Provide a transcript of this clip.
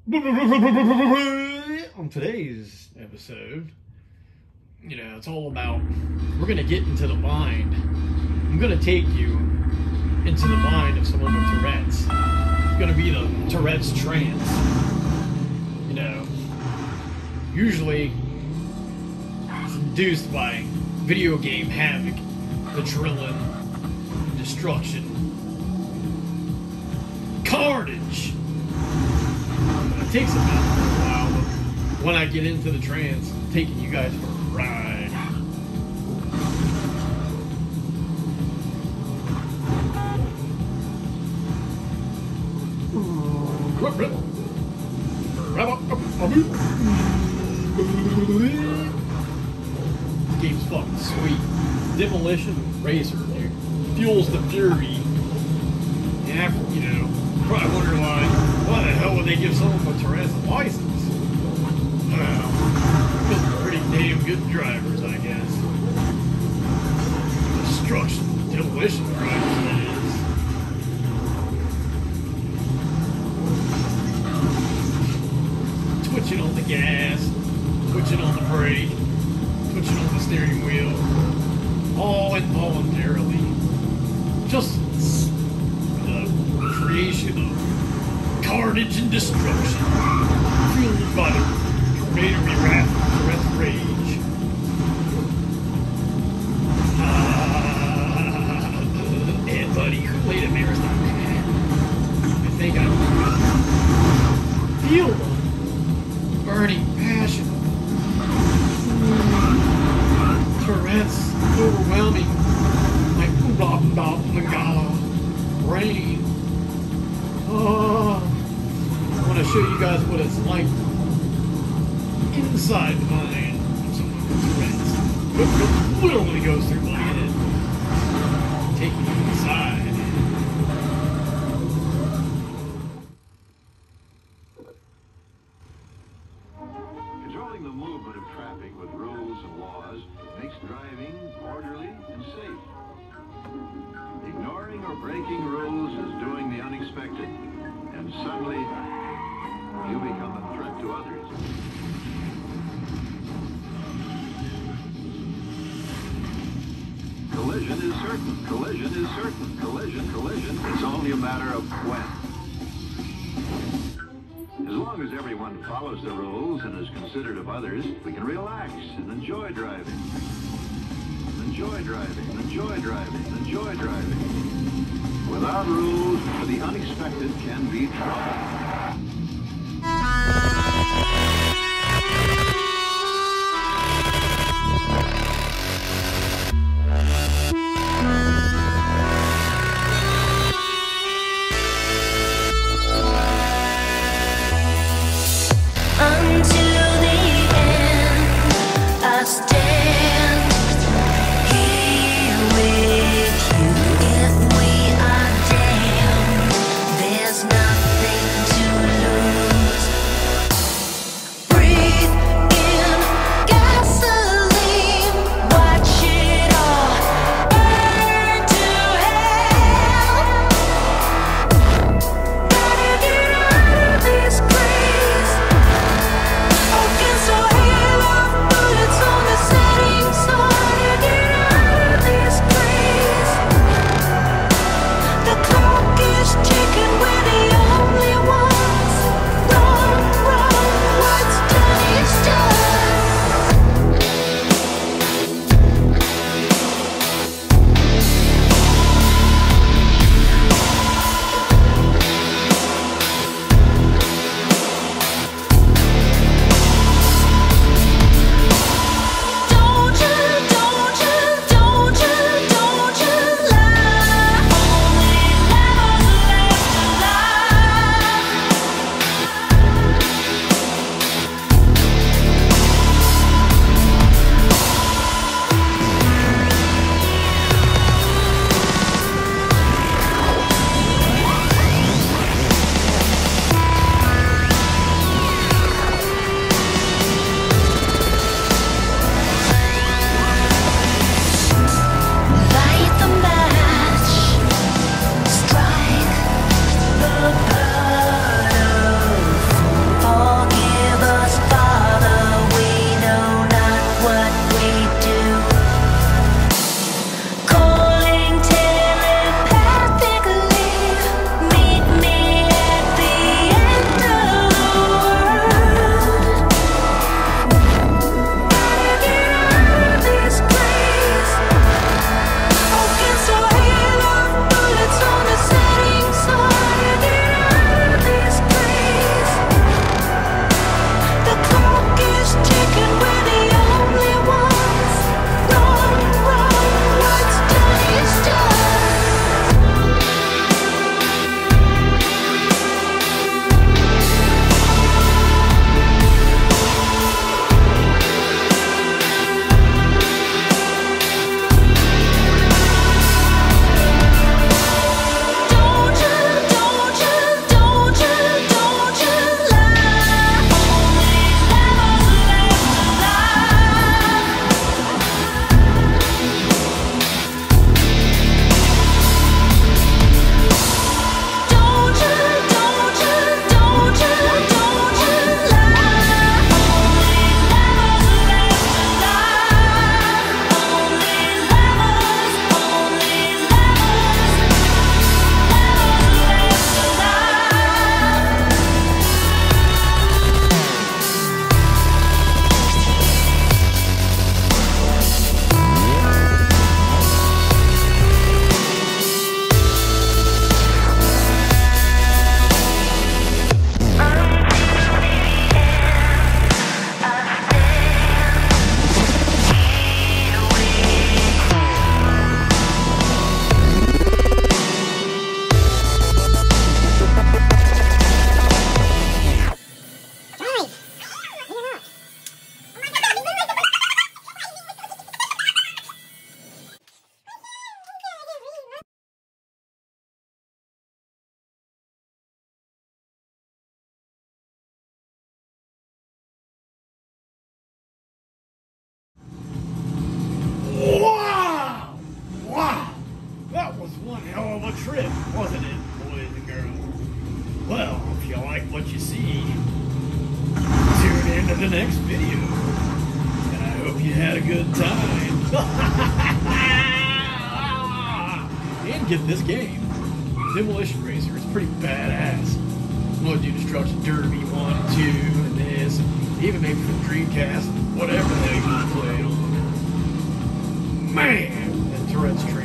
On today's episode, you know, it's all about, we're going to get into the mind. I'm going to take you into the mind of someone with Tourette's. It's going to be the Tourette's trance. You know, usually it's induced by video game havoc, adrenaline, destruction, carnage. It takes about a while, but when I get into the trance, I'm taking you guys for a ride. This game's fucking sweet. Demolition Racer, dude. Fuels the fury. Yeah, you know, probably wonder why the hell would they give someone with Tourette's a license? Well, those are pretty damn good drivers, I guess. Destruction, demolition drivers, that is. Twitching on the gas, twitching on the brake, twitching on the steering wheel, all involuntarily. Just the creation of carnage and destruction, fueled by the tornado wrath of Tourette's rage. And buddy, Kool-Aid and Marathon. I think I feel them. Burning passion. Tourette's overwhelming, like rain. Oh, I want to show you guys what it's like inside the mind of someone with Tourette's. It literally goes through my head, taking you inside. Controlling the movement of traffic with rules and laws makes driving orderly and safe. Ignoring or breaking rules is doing the unexpected, and suddenly you become a threat to others. Collision is certain. Collision is certain. Collision. It's only a matter of when. As long as everyone follows the rules and is considerate of others, we can relax and enjoy driving. Enjoy driving, enjoy driving, enjoy driving. Without rules, the unexpected can be trouble. There's nothing you like what you see, tune in to the next video. And I hope you had a good time. And get this game, Demolition Racer. It's pretty badass. I'm going to do Destruction Derby 1 and 2 and this, and even maybe for the Dreamcast, whatever the hell you want to play. Man, that Tourette's